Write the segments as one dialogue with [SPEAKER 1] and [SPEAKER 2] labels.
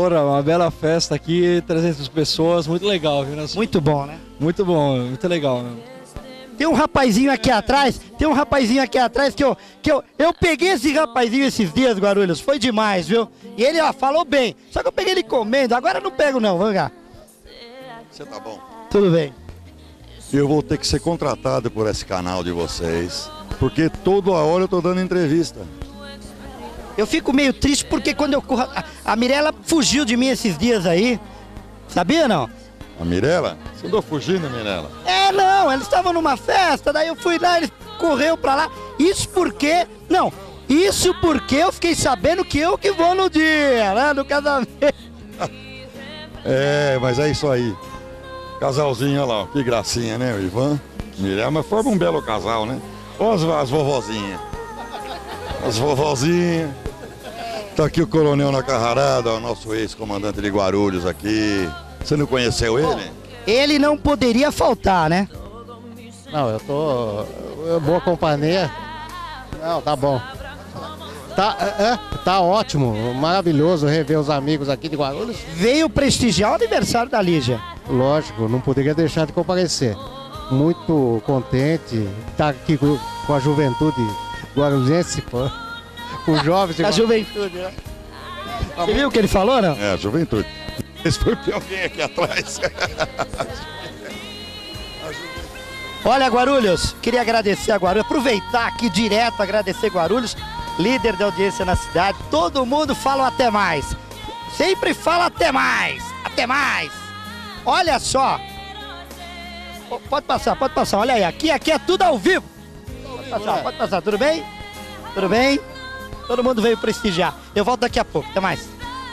[SPEAKER 1] Porra, uma bela festa aqui, 300 pessoas, muito legal, viu?
[SPEAKER 2] Muito bom, né?
[SPEAKER 1] Muito bom, muito legal, né?
[SPEAKER 2] Tem um rapazinho aqui atrás, que eu peguei esse rapazinho esses dias, Guarulhos, foi demais, viu? E ele, ó, falou bem, só que eu peguei ele comendo, agora eu não pego não, vamos cá.
[SPEAKER 3] Você tá bom?
[SPEAKER 2] Tudo bem.
[SPEAKER 3] Eu vou ter que ser contratado por esse canal de vocês, porque toda hora eu tô dando entrevista.
[SPEAKER 2] Eu fico meio triste porque quando eu corro, a Mirella fugiu de mim esses dias aí, sabia não?
[SPEAKER 3] A Mirella? Você andou fugindo, Mirella?
[SPEAKER 2] É, não, eles estavam numa festa, daí eu fui lá, eles correu pra lá. Isso porque eu fiquei sabendo que eu que vou no dia, né, no casamento.
[SPEAKER 3] É, mas é isso aí. Casalzinho, olha lá, que gracinha, né, o Ivan? Mirella, mas forma um belo casal, né? Olha as vovozinhas. As vovozinhas. Tá aqui o coronel Nacarrarada, o nosso ex-comandante de Guarulhos aqui. Você não conheceu ele?
[SPEAKER 2] Ele não poderia faltar, né?
[SPEAKER 4] Não, eu tô... boa companhia. Não, tá bom. Tá ótimo, maravilhoso rever os amigos aqui de Guarulhos.
[SPEAKER 2] Veio prestigiar o aniversário da Lígia.
[SPEAKER 4] Lógico, não poderia deixar de comparecer. Muito contente de estar aqui com a juventude guarulhense, com os jovens.
[SPEAKER 2] A juventude, né? Você viu o que ele falou, não?
[SPEAKER 3] É, a juventude. Esse foi alguém aqui atrás.
[SPEAKER 2] Olha, Guarulhos, queria agradecer a Guarulhos, aproveitar aqui direto, agradecer Guarulhos, líder da audiência na cidade. Todo mundo fala até mais. Sempre fala até mais, até mais. Olha só. Pode passar, olha aí, aqui é tudo ao vivo. Pode passar, tudo bem? Tudo bem? Todo mundo veio prestigiar. Eu volto daqui a pouco, até mais.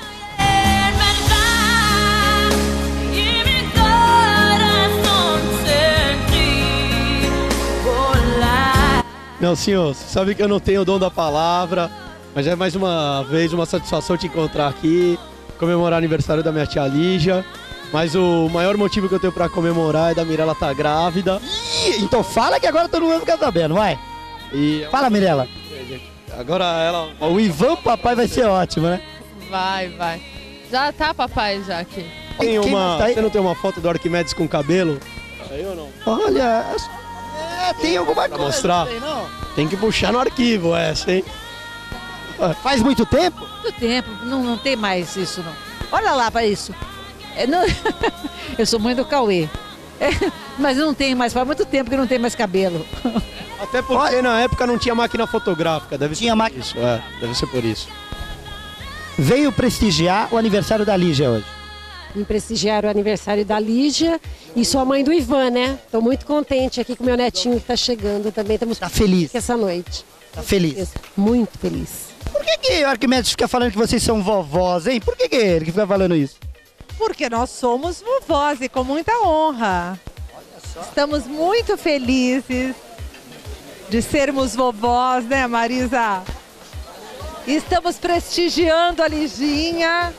[SPEAKER 1] Não, senhor, você sabe que eu não tenho o dom da palavra, mas é mais uma vez uma satisfação te encontrar aqui, comemorar o aniversário da minha tia Lígia. Mas o maior motivo que eu tenho pra comemorar é da Mirella tá grávida.
[SPEAKER 2] Ih, então fala que agora todo mundo fica sabendo, vai. Fala, Mirella.
[SPEAKER 1] Agora ela...
[SPEAKER 2] O Ivan, papai, vai ser ótimo, né?
[SPEAKER 5] Vai. Já tá papai já aqui.
[SPEAKER 1] Você não tem uma foto do Arquimedes com cabelo? Aí ou não?
[SPEAKER 2] Olha, tem alguma
[SPEAKER 1] Pra
[SPEAKER 2] coisa.
[SPEAKER 1] mostrar? Tem que puxar no arquivo essa, hein?
[SPEAKER 2] Faz muito tempo?
[SPEAKER 6] Muito tempo, não tem mais isso não. Olha lá para isso. Eu sou mãe do Cauê. Mas não tem mais, faz muito tempo que não tem mais cabelo.
[SPEAKER 1] Até porque na época não tinha máquina fotográfica, deve
[SPEAKER 2] Tinha máquina.
[SPEAKER 1] isso, deve ser por isso.
[SPEAKER 2] Veio prestigiar o aniversário da Lígia hoje.
[SPEAKER 7] Vim prestigiar o aniversário da Lígia e sou a mãe do Ivan, né? Estou muito contente aqui com meu netinho que está chegando também. Estamos
[SPEAKER 2] Tá feliz?
[SPEAKER 7] essa noite.
[SPEAKER 2] Tá feliz?
[SPEAKER 7] Muito feliz.
[SPEAKER 2] Por que o Arquimedes fica falando que vocês são vovós, hein? Por que ele que fica falando isso?
[SPEAKER 5] Porque nós somos vovós e com muita honra. Estamos muito felizes de sermos vovós, né, Marisa? Estamos prestigiando a Liginha.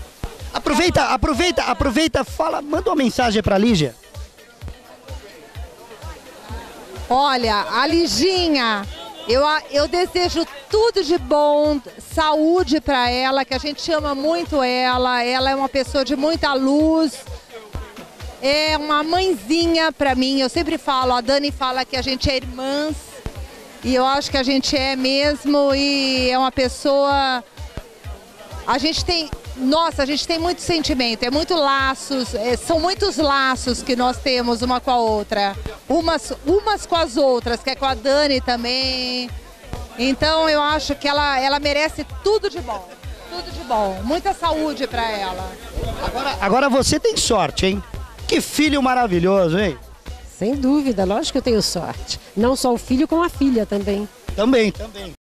[SPEAKER 2] Aproveita, fala, manda uma mensagem pra Lígia.
[SPEAKER 5] Olha, a Liginha, eu desejo tudo de bom, saúde para ela, que a gente ama muito ela é uma pessoa de muita luz, é uma mãezinha para mim. Eu sempre falo, a Dani fala que a gente é irmãs, e eu acho que a gente é mesmo, e é uma pessoa... A gente tem muito sentimento, é muito laços, são muitos laços que nós temos uma com a outra, umas com as outras, que é com a Dani também. Então eu acho que ela merece tudo de bom, muita saúde para ela.
[SPEAKER 2] Agora você tem sorte, hein? Que filho maravilhoso, hein?
[SPEAKER 7] Sem dúvida, lógico que eu tenho sorte. Não só o filho, como a filha também.
[SPEAKER 2] Também.